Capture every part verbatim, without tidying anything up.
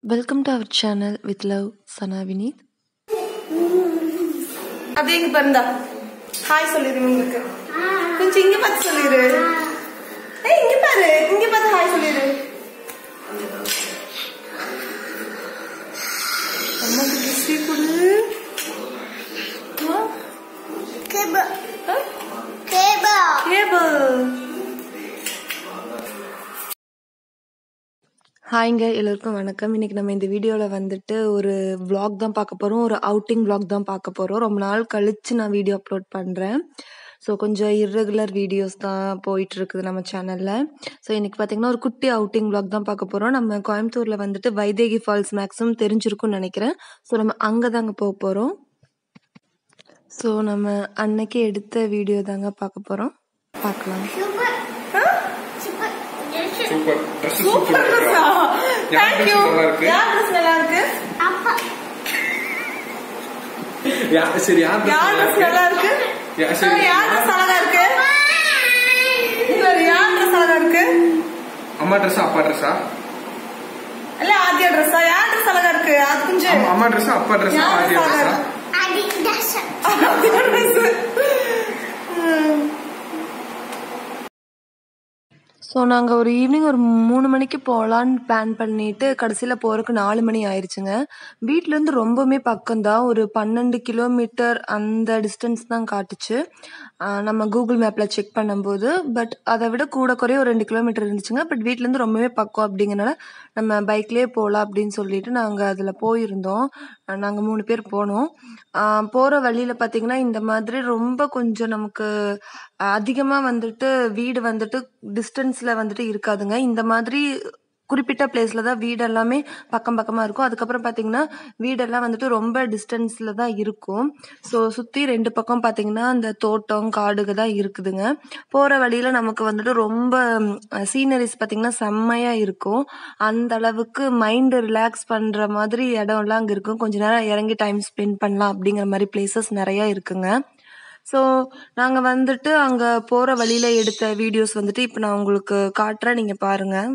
Welcome to our channel with love, Sana Vineet. அப்படியே இங்க பாருடா. ஹாய் சொல்லிரு உங்களுக்கு. கொஞ்சம் இங்க பார்த்து சொல்லிரு. ஏய் இங்க பாரு. இங்க பார்த்து ஹாய் சொல்லிரு. அம்மாக்கு கிஸ்ஸி கொடு. ஹா? கேபிள். ஹா? கேபிள். கேபிள். ஹாய்ங்க எல்லாருக்கும் வணக்கம். இன்னைக்கு நம்ம இந்த வீடியோவில் வந்துட்டு ஒரு vlog தான் பார்க்க போகிறோம். ஒரு அவுட்டிங் vlog தான் பார்க்க போகிறோம். ரொம்ப நாள் கழித்து நான் வீடியோ அப்லோட் பண்ணுறேன். ஸோ கொஞ்சம் இர்ரெகுலர் வீடியோஸ் தான் போயிட்டு இருக்குது நம்ம சேனலில். ஸோ இன்னைக்கு பார்த்தீங்கன்னா ஒரு குட்டி அவுட்டிங் vlog தான் பார்க்க போகிறோம். நம்ம கோயம்புத்தூரில் வந்துட்டு வைதேகி ஃபால்ஸ் மேக்ஸிமம் தெரிஞ்சிருக்கும்னு நினைக்கிறேன். ஸோ நம்ம அங்கே தாங்க போக போகிறோம். ஸோ நம்ம அன்னைக்கு எடுத்த வீடியோ தாங்க பார்க்க போகிறோம். பார்க்கலாம். சூப்பர் Dress சூப்பர் ட்ரெஸ்ஸா थैंक यू யார் Dress நல்லா இருக்கு அப்பா யா சரி யார் Dress நல்லா இருக்கு யா சரி யார் Dress நல்லா இருக்கு சரி யார் Dress நல்லா இருக்கு அம்மா Dress அப்பா Dress இல்ல ஆதியா Dress யார் Dress நல்லா இருக்கு அது கொஞ்சம் அம்மா Dress அப்பா Dress ஆதியா Dress ஆதி Dress ஆதியா Dress ஸோ நாங்கள் ஒரு ஈவினிங் ஒரு மூணு மணிக்கு போகலான்னு பிளான் பண்ணிட்டு கடைசியில் போகிறதுக்கு நாலு மணி ஆயிடுச்சுங்க. வீட்டிலேருந்து ரொம்பவுமே பக்கம்தான், ஒரு பன்னெண்டு கிலோமீட்டர் அந்த டிஸ்டன்ஸ் தான் காட்டுச்சு நம்ம கூகுள் மேப்பில் செக் பண்ணும்போது. பட் அதை விட கூட குறைய ஒரு ரெண்டு கிலோமீட்டர் இருந்துச்சுங்க. பட் வீட்டிலேருந்து ரொம்பவே பக்கம் அப்படிங்கிறனால நம்ம பைக்லேயே போகலாம் அப்படின்னு சொல்லிட்டு நாங்கள் அதில் போயிருந்தோம். நாங்கள் மூணு பேர் போனோம். போகிற வழியில் பார்த்திங்கன்னா இந்த மாதிரி ரொம்ப கொஞ்சம் நமக்கு அதிகமாக வந்துட்டு வீடு வந்துட்டு டிஸ்டன்ஸில் வந்துட்டு இருக்காதுங்க. இந்த மாதிரி குறிப்பிட்ட பிளேஸில் தான் வீடு எல்லாமே பக்கம் பக்கமாக இருக்கும். அதுக்கப்புறம் பார்த்திங்கன்னா வீடெல்லாம் வந்துட்டு ரொம்ப டிஸ்டன்ஸில் தான் இருக்கும். ஸோ சுற்றி ரெண்டு பக்கம் பார்த்திங்கன்னா அந்த தோட்டம் காடுக தான் இருக்குதுங்க. போகிற வழியில் நமக்கு வந்துட்டு ரொம்ப சீனரிஸ் பார்த்திங்கன்னா செம்மையாக இருக்கும். அந்த அளவுக்கு மைண்டு ரிலாக்ஸ் பண்ணுற மாதிரி இடம்லாம் அங்கே இருக்கும். கொஞ்ச நேரம் இறங்கி டைம் ஸ்பெண்ட் பண்ணலாம் அப்படிங்கிற மாதிரி பிளேசஸ் நிறையா இருக்குங்க. ஸோ நாங்கள் வந்துட்டு அங்கே போகிற வழியில் எடுத்த வீடியோஸ் வந்துட்டு இப்போ நான் உங்களுக்கு காட்டுறேன், நீங்கள் பாருங்கள்.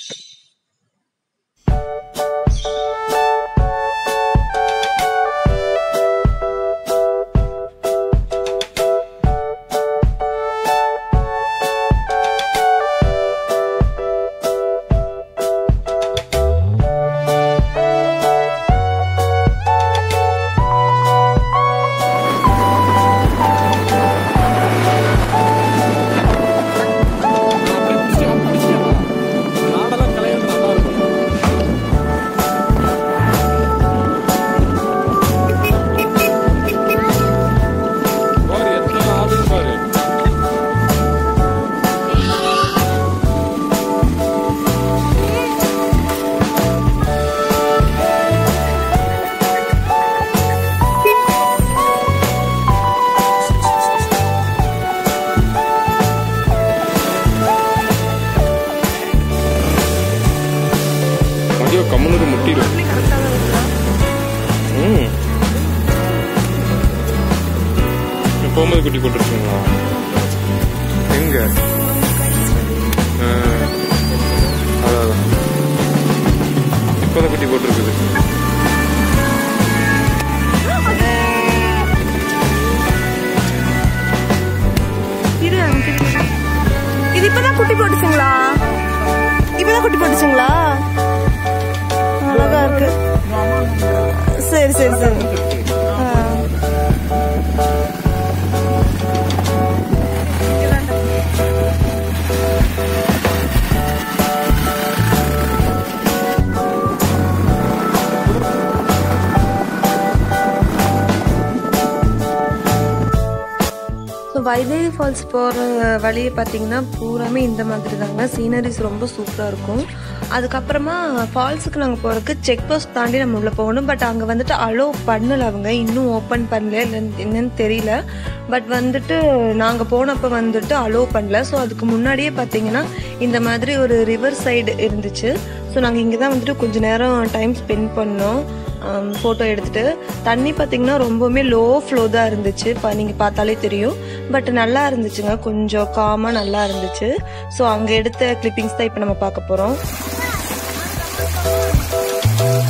கம்முனு முட்டிடும். போகும்போது குட்டி போட்டுருக்கீங்களா? எங்க அதான் இப்போதான் குட்டி போட்டுருக்குது. இது இப்பதான் குட்டி போட்டுச்சுங்களா? இப்பதான் குட்டி போட்டுச்சுங்களா? அழகா இருக்கு. சரி சரி சரி வைதேகி ஃபால்ஸ் போகிற வழியை பார்த்தீங்கன்னா பூராமே இந்த மாதிரி தாங்க. சீனரிஸ் ரொம்ப சூப்பராக இருக்கும். அதுக்கப்புறமா ஃபால்ஸுக்கு நாங்கள் போகிறதுக்கு செக் போஸ்ட் தாண்டி நம்ம உள்ளே போகணும். பட் அங்கே வந்துட்டு அலோவ் பண்ணலை, அவங்க இன்னும் ஓப்பன் பண்ணல, இல்லைன்னு என்னன்னு தெரியல. பட் வந்துட்டு நாங்கள் போனப்போ வந்துட்டு அலோவ் பண்ணல. ஸோ அதுக்கு முன்னாடியே பார்த்தீங்கன்னா இந்த மாதிரி ஒரு ரிவர் சைடு இருந்துச்சு. ஸோ நாங்கள் இங்கே தான் வந்துட்டு கொஞ்சம் நேரம் டைம் ஸ்பெண்ட் பண்ணோம். ஃபோட்டோ எடுத்துகிட்டு. தண்ணி பார்த்திங்கன்னா ரொம்பவுமே லோ ஃப்ளோ தான் இருந்துச்சு, இப்போ நீங்கள் பார்த்தாலே தெரியும். பட் நல்லா இருந்துச்சுங்க, கொஞ்சம் காமாக நல்லா இருந்துச்சு. ஸோ அங்கே எடுத்த கிளிப்பிங்ஸ் தான் இப்போ நம்ம பார்க்க போகிறோம்.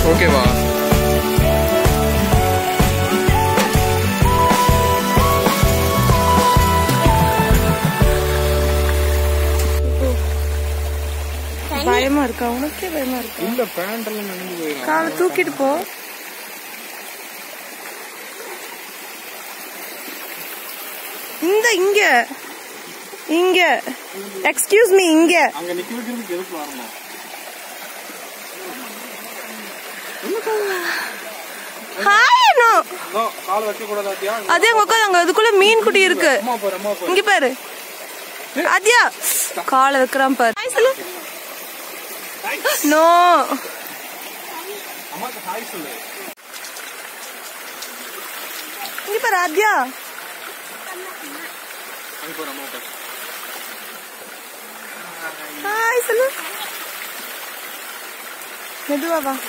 ஓகேவா? பயமா இருக்கா? உனக்கே பயமா இருக்கா? இல்ல, பேண்ட் எல்லாம் நனைஞ்சு போயிடும். காலை தூக்கிட்டு போ. இந்த இங்க இங்க எக்ஸ்கியூஸ் மீ, இங்க அங்க நிக்க வைக்கிறதுக்கு எதுக்கு வரணும்? ஹாய் நோ நோ, கால் வைக்க கூடாது ஆதியா. அதே உட்காந்து அங்க அதுக்குள்ள மீன் குட்டி இருக்கு. அம்மா பாரு, அம்மா பாரு. இங்க பாரு ஆதியா, காலை வைக்கிறான் பாரு. ஹாய் சொல்லு. நோ, அம்மாக்கு ஹாய் சொல்லு. இங்க பாரு ஆதியா. அங்க பாரு, அம்மா பாரு. ஹாய் சொல்லு. மெதுவா வா.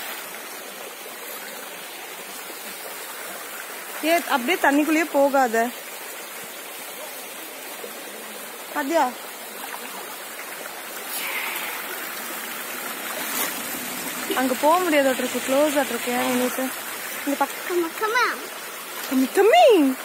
ஏ அப்படியே தண்ணிக்குள்ளேயே போகாத ஆதியா. அங்க போக முடியாது, இருக்கு க்ளோஸ் இருக்கு. எனக்கு இந்த பக்கம் கம்மி கம்மி.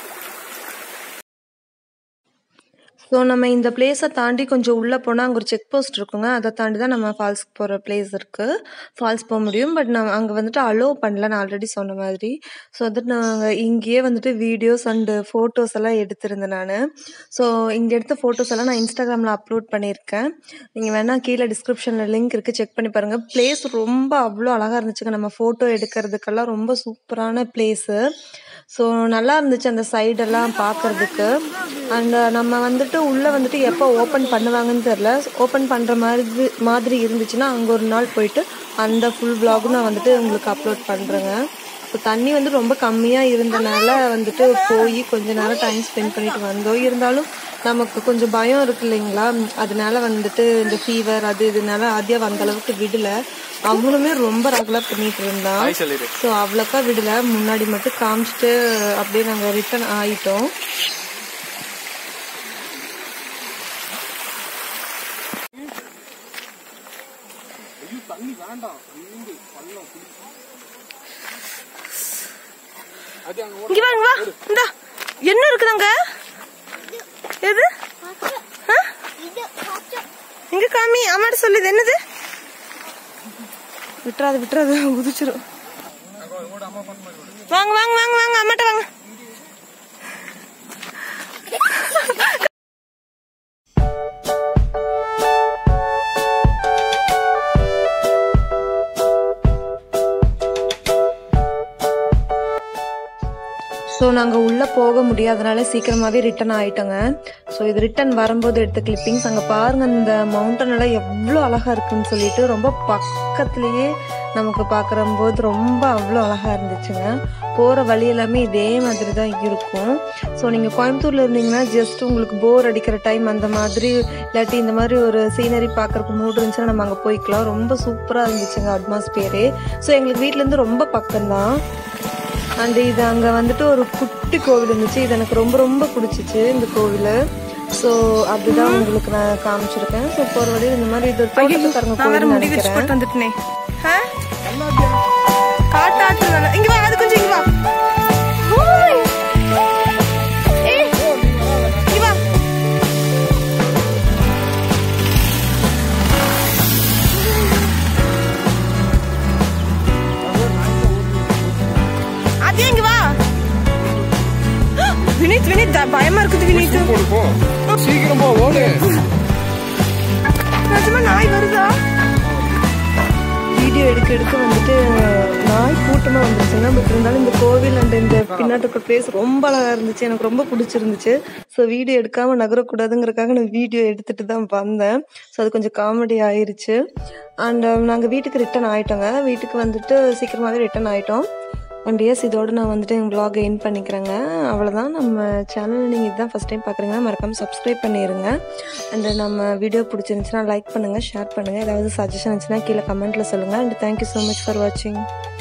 ஸோ நம்ம இந்த பிளேஸை தாண்டி கொஞ்சம் உள்ளே போனால் அங்கே ஒரு செக் போஸ்ட் இருக்குங்க. அதை தாண்டி தான் நம்ம ஃபால்ஸ்க்கு போகிற பிளேஸ் இருக்குது. ஃபால்ஸ் போக முடியும். பட் நான் அங்கே வந்துட்டு அலோவ் பண்ணல, நான் ஆல்ரெடி சொன்ன மாதிரி. ஸோ வந்துட்டு நாங்கள் இங்கேயே வந்துட்டு வீடியோஸ் அண்டு ஃபோட்டோஸ் எல்லாம் எடுத்திருந்தேன் நான். ஸோ இங்கே எடுத்த ஃபோட்டோஸ் எல்லாம் நான் இன்ஸ்டாகிராமில் அப்லோட் பண்ணியிருக்கேன். நீங்கள் வேணால் கீழே டிஸ்கிரிப்ஷனில் லிங்க் இருக்குது, செக் பண்ணி பாருங்கள். பிளேஸ் ரொம்ப அவ்வளோ அழகாக இருந்துச்சுங்க. நம்ம ஃபோட்டோ எடுக்கிறதுக்கெல்லாம் ரொம்ப சூப்பரான பிளேஸு. ஸோ நல்லா இருந்துச்சு அந்த சைடெல்லாம் பார்க்குறதுக்கு. அண்ட் நம்ம வந்துட்டு உள்ளே வந்துட்டு எப்போ ஓப்பன் பண்ணுவாங்கன்னு தெரில. ஓப்பன் பண்ணுற மாதிரி மாதிரி இருந்துச்சுன்னா அங்கே ஒரு நாள் போயிட்டு அந்த ஃபுல் விலாகும் நான் வந்துட்டு உங்களுக்கு அப்லோட் பண்ணுறேங்க. இப்போ தண்ணி வந்து ரொம்ப கம்மியாக இருந்தனால வந்துட்டு போய் கொஞ்ச நேரம் டைம் ஸ்பெண்ட் பண்ணிட்டு வந்தோம். இருந்தாலும் நமக்கு கொஞ்சம் பயம் இருக்கு இல்லைங்களா, அதனால வந்துட்டு இந்த ஃபீவர் அது இதனால ஆதியா வந்த அளவுக்கு விடல. அவனுமே ரொம்ப ரகுலா பண்ணிட்டு இருந்தான். ஸோ அவ்வளோக்கா விடல, முன்னாடி மட்டும் காமிச்சிட்டு அப்படியே நாங்கள் ரிட்டர்ன் ஆயிட்டோம். இங்க வாங்க வா. இந்தா என்ன இருக்குதாங்க? எது? இங்க காமி. அம்மாட்ட சொல்லுது என்னது? விட்டுறாது விட்டுறாது, குதிச்சிரும். வாங்க வாங்க வாங்க வாங்க, அம்மாட்ட வாங்க. ஸோ நாங்கள் உள்ளே போக முடியாதனால சீக்கிரமாகவே ரிட்டன் ஆகிட்டோங்க. ஸோ இது ரிட்டன் வரும்போது எடுத்த கிளிப்பிங்ஸ். அங்கே பாருங்கள் இந்த மவுண்டன் எல்லாம் எவ்வளோ அழகாக இருக்குன்னு சொல்லிட்டு ரொம்ப பக்கத்துலேயே நமக்கு பார்க்குறம்போது ரொம்ப அவ்வளோ அழகாக இருந்துச்சுங்க. போகிற வழி எல்லாமே இதே மாதிரி தான் இருக்கும். ஸோ நீங்கள் கோயம்புத்தூரில் இருந்தீங்கன்னா ஜஸ்ட் உங்களுக்கு போர் அடிக்கிற டைம் அந்த மாதிரி, இல்லாட்டி இந்த மாதிரி ஒரு சீனரி பார்க்குறக்கு மூடு இருந்துச்சுன்னா நம்ம அங்கே போய்க்கலாம். ரொம்ப சூப்பராக இருந்துச்சுங்க அட்மாஸ்பியரே. ஸோ எங்களுக்கு வீட்டிலேருந்து ரொம்ப பக்கம்தான். அண்ட் இது அங்கே வந்துட்டு ஒரு குட்டி கோவில் இருந்துச்சு. இது எனக்கு ரொம்ப ரொம்ப பிடிச்சிச்சு இந்த கோவில். ஸோ அதுதான் உங்களுக்கு நான் காமிச்சிருக்கேன். ஸோ போகிற வழியில் இந்த மாதிரி இது தோட்டத்துக்காரங்க கோவில் நினைக்கிறேன். இங்க வா, அது கொஞ்சம் இங்க வா. வினீத் வினீத் பயமா இருக்குது வினீத். சீக்கிரம் போ, ஓடு. நிஜமா நாய் வருதா? வீடியோ எடுக்க எடுக்க வந்துட்டு நாய் கூட்டமாக வந்துருச்சுங்க. பட் இருந்தாலும் இந்த கோவில் அண்ட் இந்த பின்னாடி இருக்கிற பிளேஸ் ரொம்ப அழகாக இருந்துச்சு, எனக்கு ரொம்ப பிடிச்சிருந்துச்சு. ஸோ வீடியோ எடுக்காமல் நகரக்கூடாதுங்கிறதுக்காக நான் வீடியோ எடுத்துகிட்டு தான் வந்தேன். ஸோ அது கொஞ்சம் காமெடி ஆயிடுச்சு. அண்ட் நாங்கள் வீட்டுக்கு ரிட்டன் ஆகிட்டோங்க. வீட்டுக்கு வந்துட்டு சீக்கிரமாகவே ரிட்டன் ஆகிட்டோம். அண்ட் எஸ், இதோடு நான் வந்துட்டு எங்கள் வ்ளாகை என் பண்ணிக்கிறேங்க. அவ்வளோதான். நம்ம சேனல் நீங்கள் இதுதான் ஃபஸ்ட் டைம் பார்க்குறீங்கன்னா மறக்காமல் சப்ஸ்கிரைப் பண்ணிடுங்க. அண்ட் நம்ம வீடியோ பிடிச்சிருந்துச்சுன்னா லைக் பண்ணுங்கள், ஷேர் பண்ணுங்கள். ஏதாவது சஜஷன் இருந்துச்சுன்னா கீழே கமெண்ட்டில் சொல்லுங்கள். And thank you so much for வாட்சிங்.